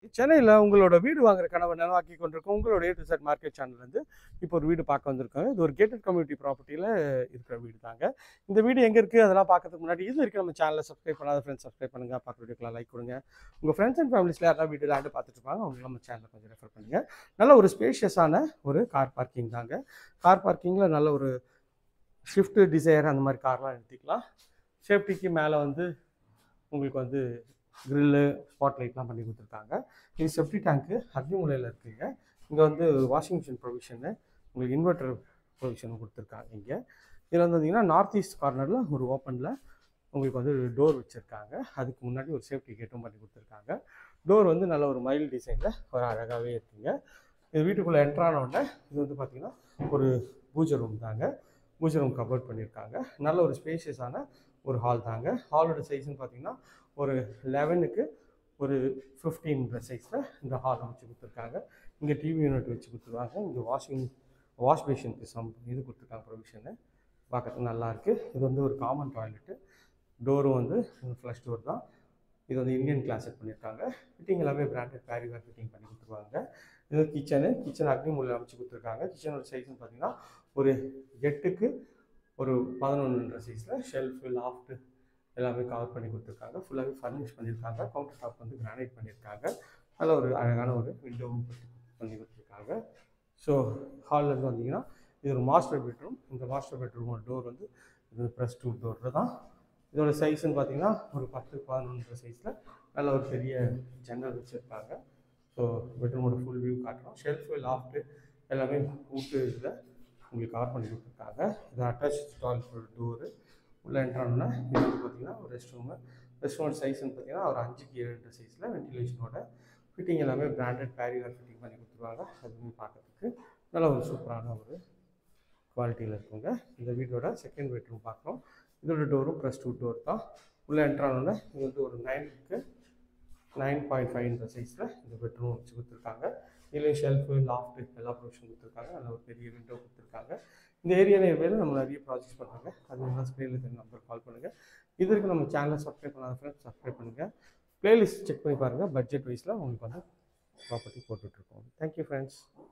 சென்னையில் உங்களோட வீடு வாங்குற கனவை நனவாக்கி கொண்டிருக்கோம். உங்களோட A to Z மார்க்கெட் சேனல்லேருந்து இப்போ ஒரு வீடு பார்க்க வந்திருக்காங்க. இது ஒரு கேட்டட் கம்யூனிட்டி ப்ராப்பர்ட்டியில் இருக்கிற வீடு தாங்க. இந்த வீடு எங்கே இருக்குது அதெல்லாம் பார்க்கறதுக்கு முன்னாடி இது வரைக்கும் நம்ம சேனலை சப்ஸ்கிரைப் பண்ணாத ஃப்ரெண்ட்ஸ் சப்ஸ்கிரைப் பண்ணுங்கள். பார்க்குற வீடியோக்கெலாம் லைக் கொடுங்க. உங்கள் ஃப்ரெண்ட்ஸ் அண்ட் ஃபேமிலிஸில் யாராவது வீடு லேண்டு பார்த்துட்டு இருப்பாங்க, அவங்க நம்ம சேனலை கொஞ்சம் ரெஃபர் பண்ணுங்கள். நல்ல ஒரு ஸ்பேஷியஸான ஒரு கார் பார்க்கிங் தாங்க. கார் பார்க்கிங்கில் நல்ல ஒரு ஷிஃப்ட் டிசையர் அந்த மாதிரி கார்லாம் எடுத்துக்கலாம். சேஃப்டிக்கு மேலே வந்து உங்களுக்கு வந்து கிரில்லு ஸ்பாட் லைட்லாம் பண்ணி கொடுத்துருக்காங்க. இது செப்டி டேங்க்கு அக்னிமூலையில் இருக்குங்க. இங்கே வந்து வாஷிங் மிஷின் ப்ரொவிஷனு, உங்களுக்கு இன்வெர்டர் ப்ரொவிஷனும் கொடுத்துருக்காங்க. இங்கே இதில் வந்து வந்தீங்கன்னா நார்த் ஈஸ்ட் கார்னரில் ஒரு ஓப்பனில் உங்களுக்கு வந்து டோர் வச்சுருக்காங்க. அதுக்கு முன்னாடி ஒரு சேஃப்டி கேட்டும் பண்ணி கொடுத்துருக்காங்க. டோர் வந்து நல்ல ஒரு மைல்டு டிசைனில் ஒரு அழகாகவே இருக்குங்க. இது வீட்டுக்குள்ளே என்ட்ரான உடனே இது வந்து பார்த்திங்கன்னா ஒரு பூஜை ரூம் தாங்க. பூஜை ரூம் கவர்ட் பண்ணியிருக்காங்க. நல்ல ஒரு ஸ்பேஷியஸான ஒரு ஹால் தாங்க. ஹாலோட சைஸ்ன்னு பார்த்தீங்கன்னா ஒரு 11க்கு ஒரு 15 சைஸில் இந்த ஹால் அமைச்சு கொடுத்துருக்காங்க. இங்கே டிவி யூனிட் வச்சு கொடுத்துருவாங்க. இங்கே வாஷ் பேஷனுக்கு இது கொடுத்துருக்காங்க ப்ரொவிஷனு. பார்க்கறதுக்கு நல்லாயிருக்கு. இது வந்து ஒரு காமன் டாய்லெட்டு. டோரும் வந்து ஃப்ளஷ் டோர் தான். இது வந்து இந்தியன் கிளாஸ் செட் பண்ணியிருக்காங்க. ஃபிட்டிங் எல்லாமே பிராண்டட் பேரிவேர் ஃபிட்டிங் பண்ணி கொடுத்துருவாங்க. இது கிச்சன் அக்னிமூலையில் அமைச்சு கொடுத்துருக்காங்க. கிச்சனோட சைஸ்ன்னு பார்த்தீங்கன்னா ஒரு 8க்கு ஒரு 11 சைஸில் ஷெல்ஃபு லாஃப்ட்டு எல்லாமே கவர் பண்ணி கொடுத்துருக்காங்க. ஃபுல்லாகவே ஃபர்னிஷ் பண்ணியிருக்காங்க. கவுண்டர் டாப் வந்து கிரானைட் பண்ணியிருக்காங்க. நல்ல ஒரு அழகான ஒரு விண்டோவும் பண்ணி கொடுத்துருக்காங்க. ஸோ ஹால்லேருந்து வந்தீங்கன்னா இது ஒரு மாஸ்டர் பெட்ரூம். இந்த மாஸ்டர் பெட்ரூமோட டோர் வந்து இது ப்ரெஸ் டூ டோர் தான். இதோட சைஸ்ன்னு பார்த்தீங்கன்னா ஒரு 10-11 சைஸில் நல்ல ஒரு பெரிய ஜன்னல் வச்சுருக்காங்க. ஸோ பெட்ரூமோட ஃபுல் வியூ காட்டுறோம். ஷெல்ஃபு லாஃப்ட்டு எல்லாமே ஊட்டு இதில் உங்களுக்கு கவர் பண்ணி கொடுத்துருக்காங்க. இது அட்டாச் டாய்லெட் டோரு. உள்ளே என்ட்ரானோன்னா இது வந்து பார்த்திங்கன்னா ஒரு ரெஸ்ட்ரூமோட சைஸ்ன்னு பார்த்தீங்கன்னா ஒரு 5க்கு 7 சைஸில் வென்டிலேஷனோட ஃபிட்டிங் எல்லாமே பிராண்டட் பேரிவேர் ஃபிட்டிங் பண்ணி கொடுத்துருவாங்க. அதுவுமே பார்க்கறதுக்கு நல்ல ஒரு சூப்பரான ஒரு குவாலிட்டியில் இருக்குங்க. இந்த வீட்டோட செகண்ட் பெட்ரூம் பார்க்குறோம். இதோட டோரும் ப்ரெஸ் டூ டோர் தான். உள்ளே என்ட்ரானோன்னா இது வந்து ஒரு 9க்கு 9.5 சைஸில் இந்த பெட்ரூம் வச்சு கொடுத்துருக்காங்க. இதுலேயும் ஷெல்ஃபு லாஃப்ட்டு எல்லா ப்ரொவிஷன் கொடுத்துருக்காங்க. நல்ல ஒரு பெரிய விண்டோ கொடுத்துருக்காங்க. இந்த ஏரியாவில் நம்ம நிறைய ப்ராஜெக்ட்ஸ் பண்ணுறாங்க. அது எல்லாம் ஸ்க்ரீனில் தெரிஞ்ச நம்பர் கால் பண்ணுங்கள். இது வரைக்கும் நம்ம சேனலை சப்ஸ்கிரைப் பண்ணாத ஃப்ரெண்ட்ஸ் சப்ஸ்கிரைப் பண்ணுங்கள். ப்ளேலிஸ்ட் செக் பண்ணி பாருங்கள். பட்ஜெட் வைஸில் உங்களுக்கு வந்து ப்ராப்பர்ட்டி போட்டுட்ருக்கோம். Thank you friends.